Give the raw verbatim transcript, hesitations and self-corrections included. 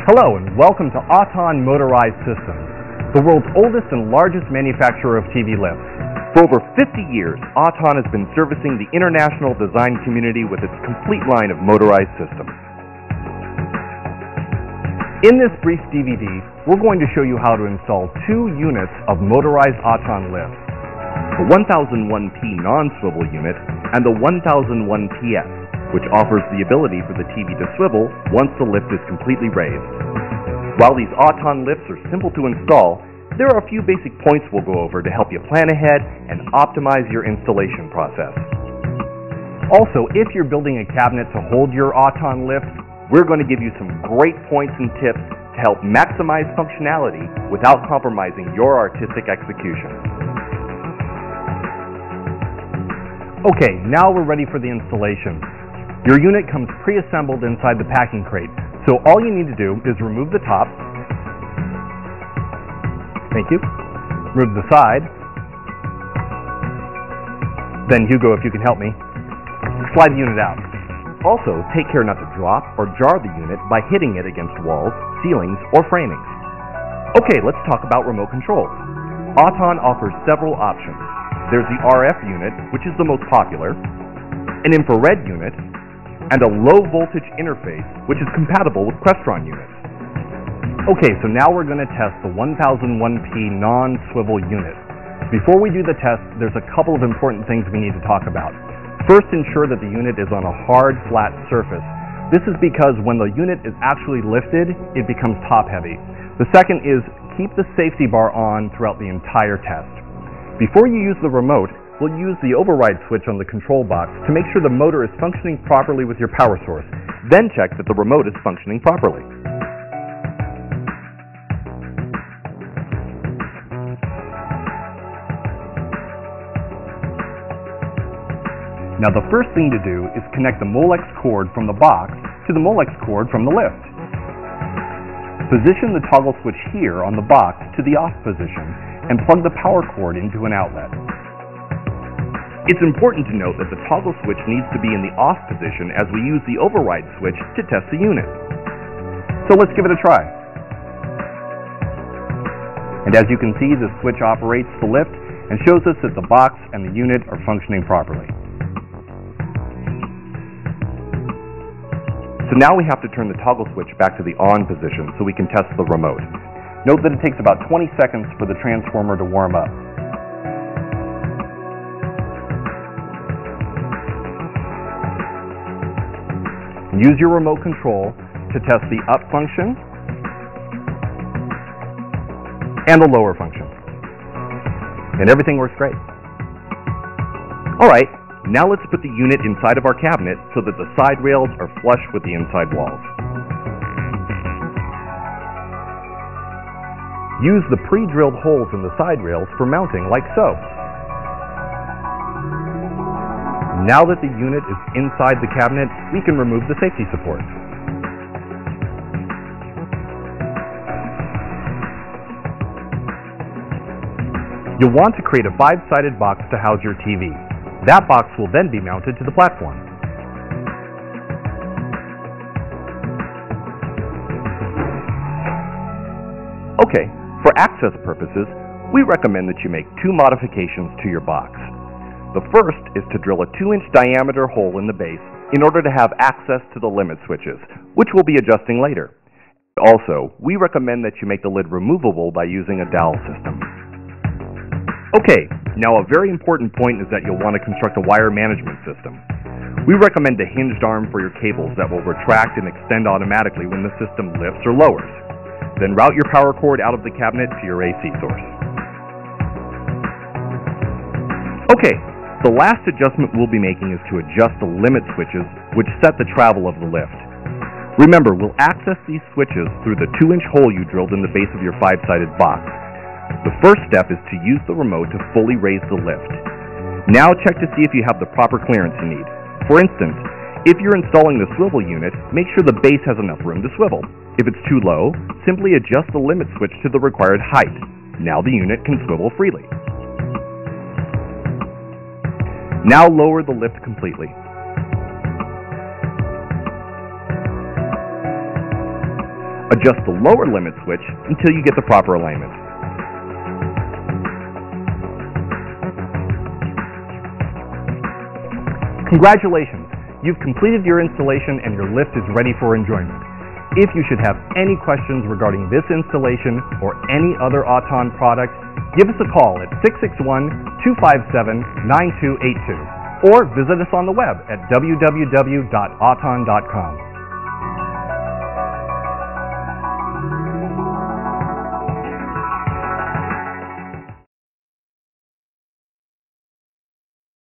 Hello and welcome to Auton Motorized Systems, the world's oldest and largest manufacturer of T V lifts. For over fifty years, Auton has been servicing the international design community with its complete line of motorized systems. In this brief D V D, we're going to show you how to install two units of motorized Auton lifts. The one thousand one P non-swivel unit and the one thousand one P S, which offers the ability for the T V to swivel once the lift is completely raised. While these Auton lifts are simple to install, there are a few basic points we'll go over to help you plan ahead and optimize your installation process. Also, if you're building a cabinet to hold your Auton lift, we're going to give you some great points and tips to help maximize functionality without compromising your artistic execution. Okay, now we're ready for the installation. Your unit comes pre-assembled inside the packing crate, so all you need to do is remove the top. Thank you. Remove the side. Then Hugo, if you can help me, slide the unit out. Also, take care not to drop or jar the unit by hitting it against walls, ceilings, or framings. Okay, let's talk about remote controls. Auton offers several options. There's the R F unit, which is the most popular, an infrared unit, and a low voltage interface, which is compatible with Crestron units. Okay, so now we're going to test the one thousand one P non-swivel unit. Before we do the test, there's a couple of important things we need to talk about. First, ensure that the unit is on a hard, flat surface. This is because when the unit is actually lifted, it becomes top-heavy. The second is keep the safety bar on throughout the entire test. Before you use the remote, we'll use the override switch on the control box to make sure the motor is functioning properly with your power source. Then check that the remote is functioning properly. Now the first thing to do is connect the Molex cord from the box to the Molex cord from the lift. Position the toggle switch here on the box to the off position and plug the power cord into an outlet. It's important to note that the toggle switch needs to be in the off position as we use the override switch to test the unit. So let's give it a try. And as you can see, the switch operates the lift and shows us that the box and the unit are functioning properly. So now we have to turn the toggle switch back to the on position so we can test the remote. Note that it takes about twenty seconds for the transformer to warm up. Use your remote control to test the up function and the lower function. And everything works great. All right, now let's put the unit inside of our cabinet so that the side rails are flush with the inside walls. Use the pre-drilled holes in the side rails for mounting like so. Now that the unit is inside the cabinet, we can remove the safety supports. You'll want to create a five-sided box to house your T V. That box will then be mounted to the platform. Okay, for access purposes, we recommend that you make two modifications to your box. The first is to drill a two inch diameter hole in the base in order to have access to the limit switches, which we'll be adjusting later. Also, we recommend that you make the lid removable by using a dowel system. Okay, now a very important point is that you'll want to construct a wire management system. We recommend a hinged arm for your cables that will retract and extend automatically when the system lifts or lowers. Then route your power cord out of the cabinet to your A C source. Okay, the last adjustment we'll be making is to adjust the limit switches which set the travel of the lift. Remember, we'll access these switches through the two inch hole you drilled in the base of your five-sided box. The first step is to use the remote to fully raise the lift. Now check to see if you have the proper clearance you need. For instance, if you're installing the swivel unit, make sure the base has enough room to swivel. If it's too low, simply adjust the limit switch to the required height. Now the unit can swivel freely. Now lower the lift completely. Adjust the lower limit switch until you get the proper alignment. Congratulations! You've completed your installation and your lift is ready for enjoyment. If you should have any questions regarding this installation or any other Auton product, give us a call at six six one, two five seven, nine two eight two or visit us on the web at w w w dot auton dot com.